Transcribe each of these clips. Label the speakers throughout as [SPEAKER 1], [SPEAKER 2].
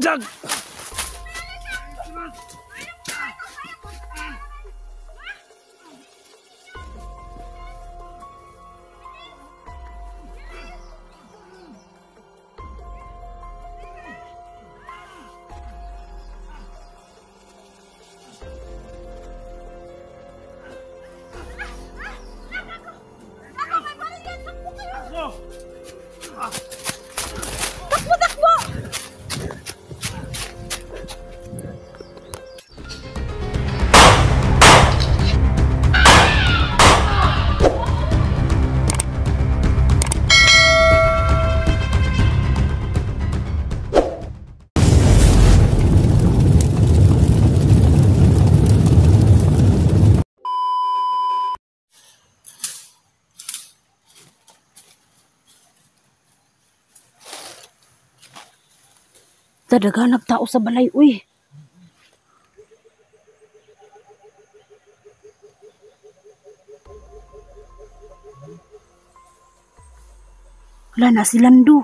[SPEAKER 1] Jag!
[SPEAKER 2] Daghanap tao sa balay, uy. Wala na si Lando.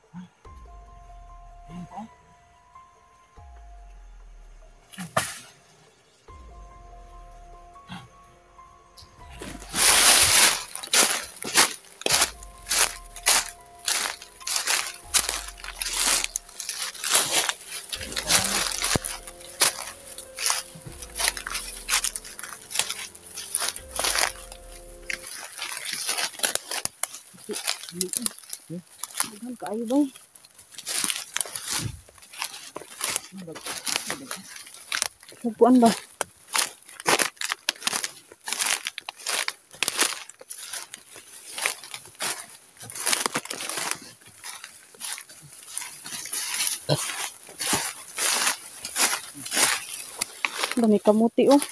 [SPEAKER 2] Daghan kaayo bay. Kuan ba? Dami kamuti oh.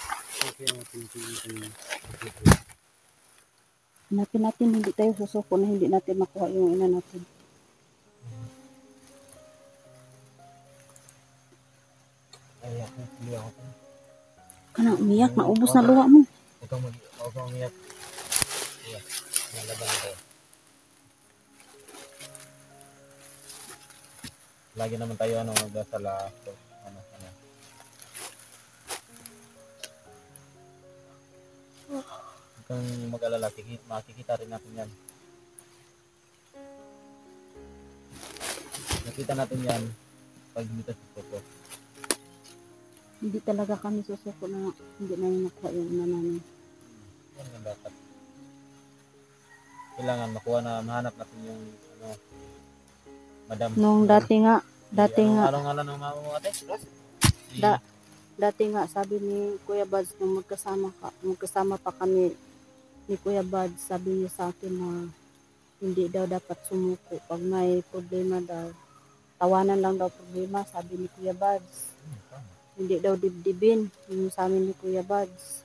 [SPEAKER 2] Natin hindi tayo susuko na hindi natin makuha yung ina natin. Kana umiyak, naubos na luha mo.
[SPEAKER 1] Huwag kang umiyak. Nalaban ko. Lagi naman tayo magdasala. Ano. Huwag kang mag-alala. Makikita rin natin yan. Nakita natin yan pag dito sa photo.
[SPEAKER 2] Hindi talaga kami susuko na hindi namin nakuha yung ina namin.
[SPEAKER 1] Yan ang dapat. Kailangan makuha na mahanap natin yung madam.
[SPEAKER 2] Nung dati nga.
[SPEAKER 1] Anong ngalan ng mama mo ate?
[SPEAKER 2] Dati nga sabi ni Kuya Buds nung magkasama pa kami ni Kuya Buds, sabi niya sa akin na hindi daw dapat sumuko pag may problema daw. Tawanan lang daw problema, sabi ni Kuya Buds. Hindi daw dibdibin yung sa amin ni Kuya Buds.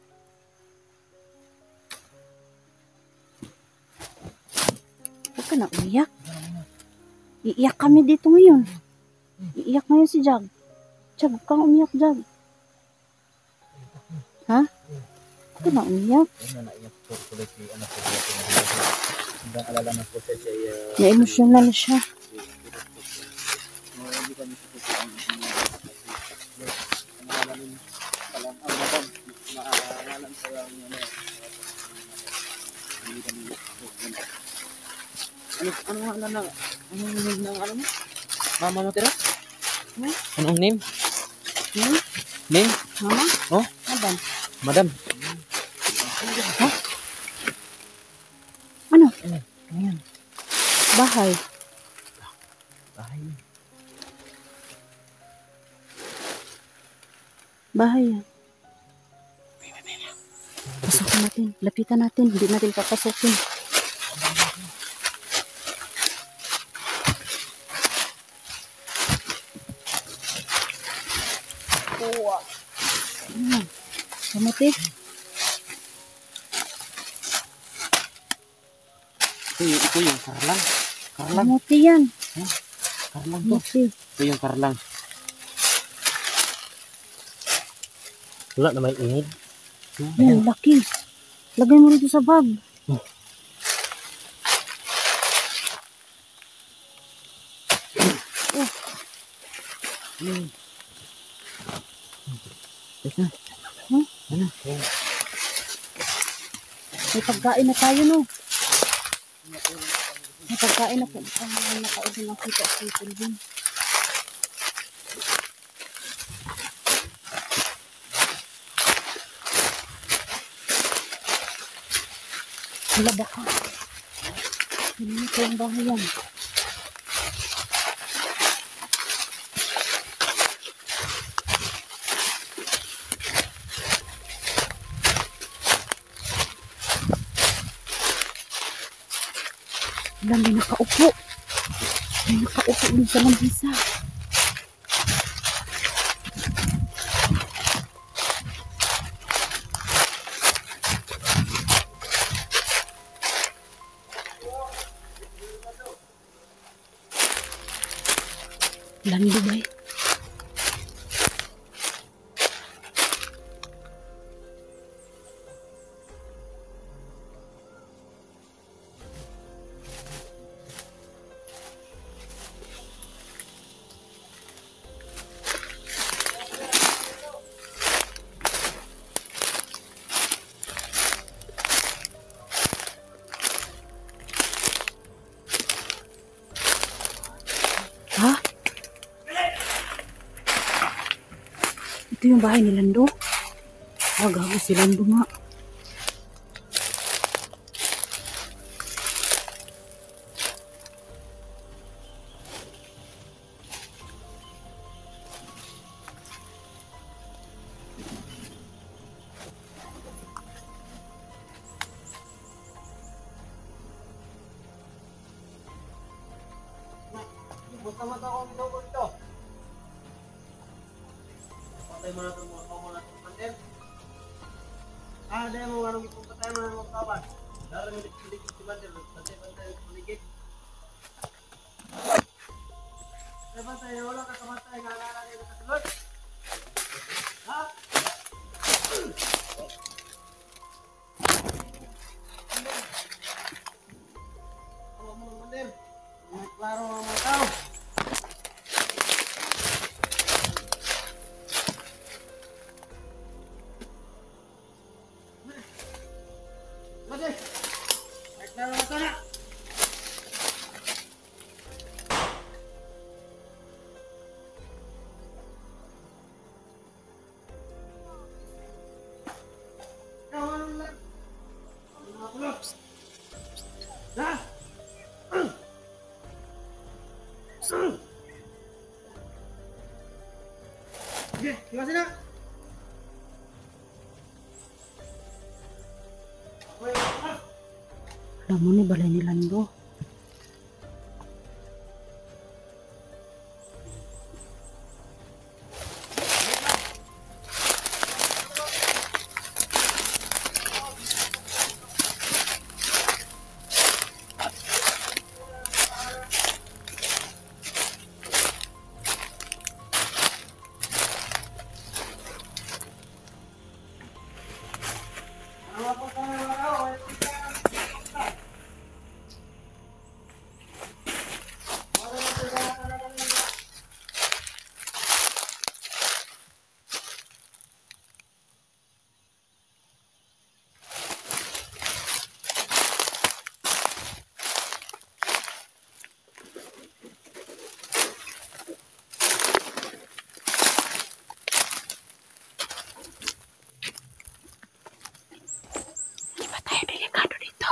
[SPEAKER 2] Huwag ka na umiyak. Iiyak kami dito ngayon. Iiyak ngayon si Jag. Jag, huwag kang umiyak, Jag. Ha? Huwag ka na umiyak.
[SPEAKER 1] Naiyak po tuloy si anak ko. Hanggang alala ng po siya.
[SPEAKER 2] Na-emotional siya.
[SPEAKER 1] Hindi kami susukuan. Ang madam. Maalan sa lang hindi kami susukuan. Anong name ng ano mo? Mama mo tira? Anong name? Name?
[SPEAKER 2] Mama?
[SPEAKER 1] Oh? Madam.
[SPEAKER 2] Ha? Ano?
[SPEAKER 1] Ayan.
[SPEAKER 2] Bahay. Bahay yan. Pasukin natin. Lapitan natin. Hindi natin papasukin. Kamuti.
[SPEAKER 1] Ito yung karlang.
[SPEAKER 2] Kamuti yan.
[SPEAKER 1] Karlang to.
[SPEAKER 2] Kamuti.
[SPEAKER 1] Ito yung karlang. Wala na may ingid.
[SPEAKER 2] Yan, laki. Lagay mo rito sa bag.
[SPEAKER 1] Teka.
[SPEAKER 2] Hmm?
[SPEAKER 1] Ano?
[SPEAKER 2] May pagkain na tayo, no? May pagkain na po. Ang nakaudin ang kita sa Kelvin. Wala ba ka? Hindi ko yung bahay yan. Wala, may nakaupo. May nakaupo din sa lamesa. Lando ba eh? Ha? Ito yung bahay ni Lando. Gago si Lando nga.
[SPEAKER 1] Mata-mata ko dito. Patay mo na ito mga kawan natin panel. Dahil mo anong ipupatay mo na mga kawan. Dahil mo dikit si Bandel. Patay yung paligid. Patay, wala ka kamatay. Nalala na kasulod. Ha? Alam mo naman din. May klaro mga tao. Mati! May klaro mga tao. Kawan lang. Mga kulot. Ha? Sige, tingnan na.
[SPEAKER 2] Alam mo ni balay ni Lando. Tayo delikado dito.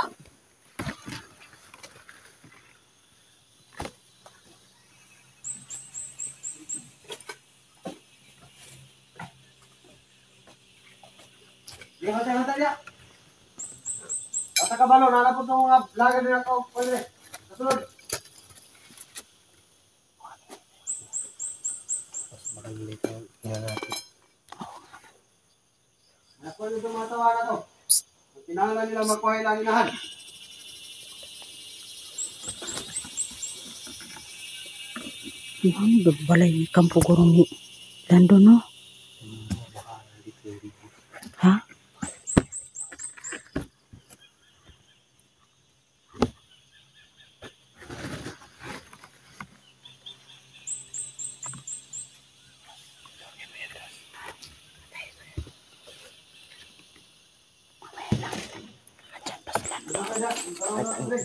[SPEAKER 1] Yung hati-hati niya. At kabalo, nalapot ng mga vlogger na ako. Pwede. Kasunod. Mas makalilito. Tingnan natin. Ako yung tumatawa na to. Tinangan nila magkuhay lang inahan.
[SPEAKER 2] Ano ba balay ni Kampo Gurong ni Lando, no? Ha?
[SPEAKER 1] Ada. Kalau na pre.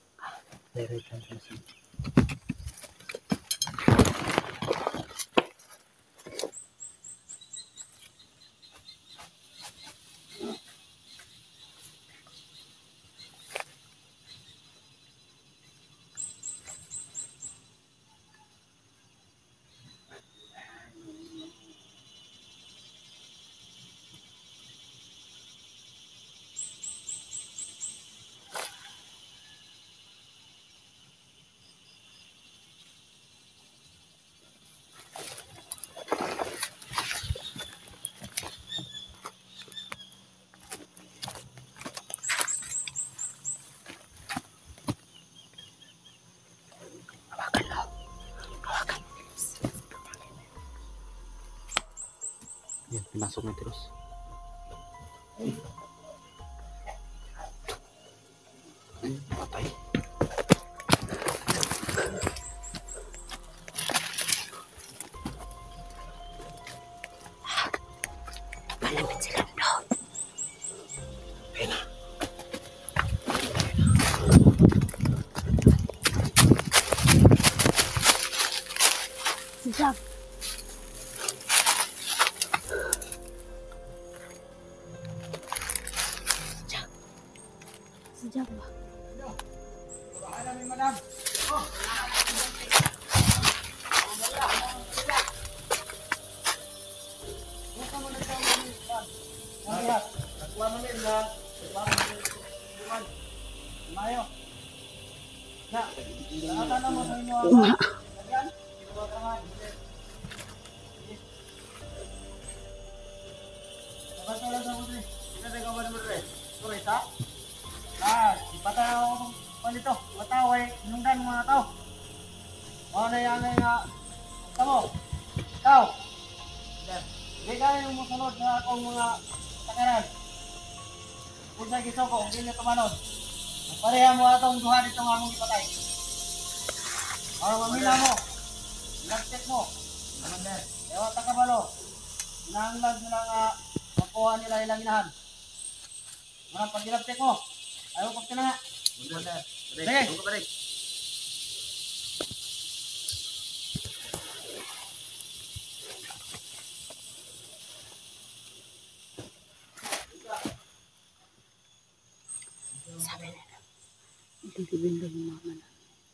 [SPEAKER 3] Yan, pinasok na terus. Patay. Malapit sila doon. Pena.
[SPEAKER 2] Sejak. Sejak ba?
[SPEAKER 1] Ada ni madam. Oh. Bukan mo na tayo ni madam. Ay, nakuha mo nila. Mayo. Na, nakakana mo sa inyo. Ayan. Kinuha ka nga. Dapat lang sa mga. Kita sa kawan mo rin. Kurita. Ipataw ako palito. Mataw ay nungdan mga tao. O na yan ay nga. Tamo. Tao. Hindi kaya yung musunod sa akong mga takaran. Kung sa giso ko, hindi nyo tumanod. Pareha mo atong duha dito nga mong ipatay. O mamila mo. Nag-check mo. Ewa takabalo. Inanglag nila nga makuha nila ilang inahan. Mga pag-check mo. Ayaw pag ka na nga. Sige.
[SPEAKER 2] Sabi nila. Bindi-bindi yung mama na.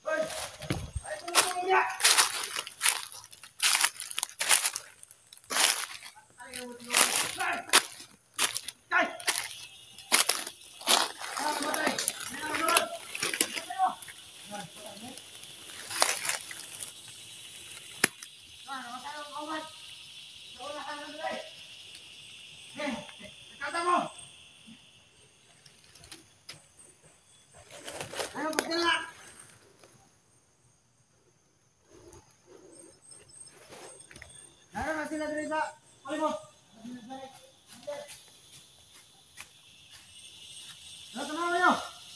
[SPEAKER 1] Sila diri sa palimos. Ano tanaw niyo?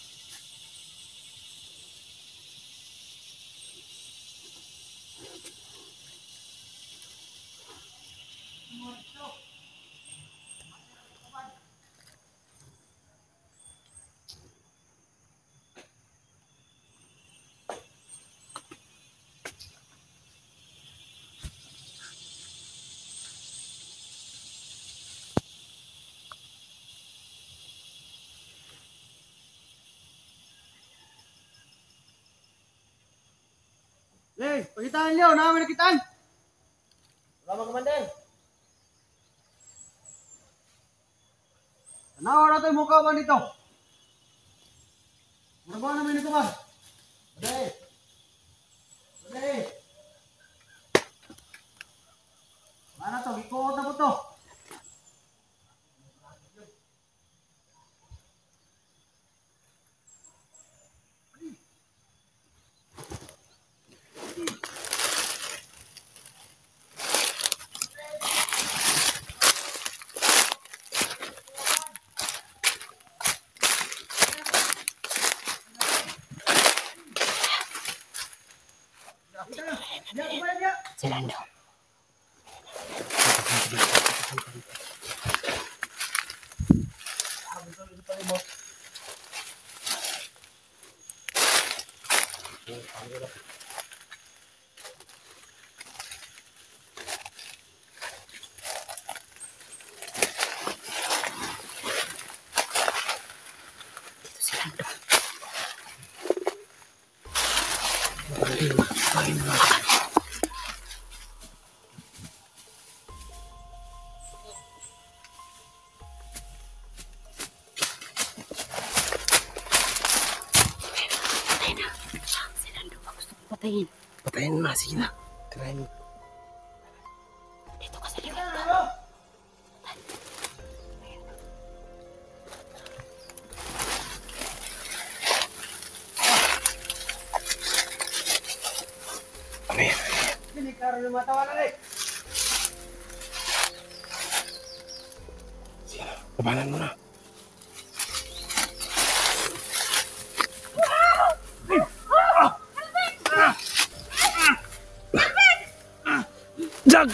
[SPEAKER 1] Pagitaan niyo, namin nakitaan. Salamat komandan. Tanaw na tayo mukha ba dito? Muraba namin ito ba? Bade. Bade. Mana to? Ikuot na po to.
[SPEAKER 2] Sila daw. Patayin.
[SPEAKER 3] Patayin na, sige na. Tirahin mo.
[SPEAKER 2] Dito ka sa likod.
[SPEAKER 3] Ano yan?
[SPEAKER 1] Hindi ka rin matawanan eh.
[SPEAKER 3] Sige na, labanan mo na. Jag!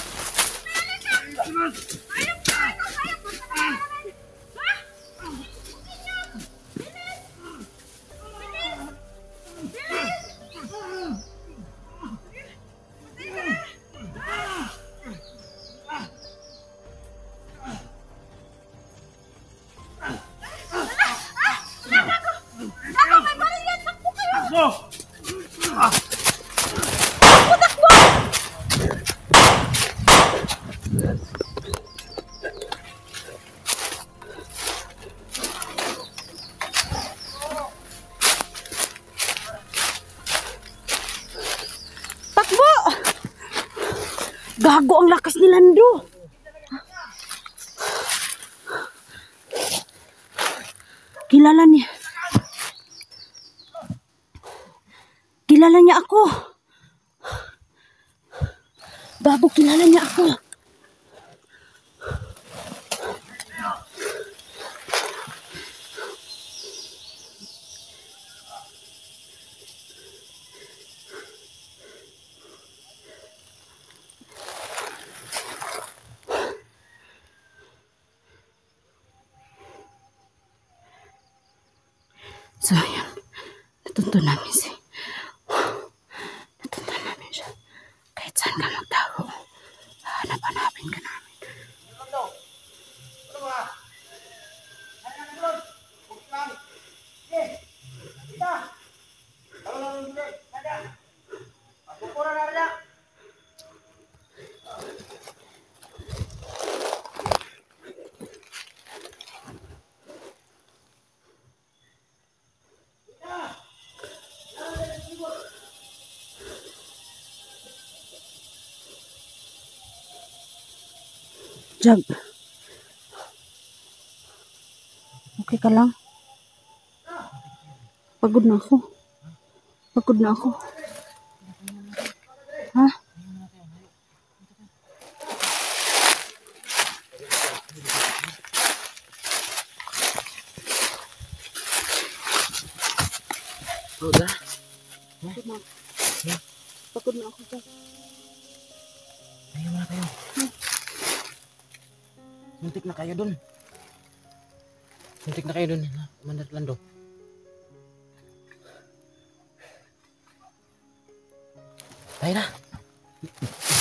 [SPEAKER 2] Takbo! Gago ang lakas ni Lando. Kilala niya. Kilala niya ako. Gago, kilala niya ako. So, yan. Natuto namin siya. Kahit saan ka magtago, hanap-hanapin ka namin. Jag. Okay ka lang? Pagod na ako. Pagod na ako. Ha?
[SPEAKER 3] Udah.
[SPEAKER 2] Pagod na. Pagod na ako. Jag.
[SPEAKER 3] Tayo muna tayo. Suntik na kayo dun. Suntik na kayo dun, Mandat Lando. Tayo na.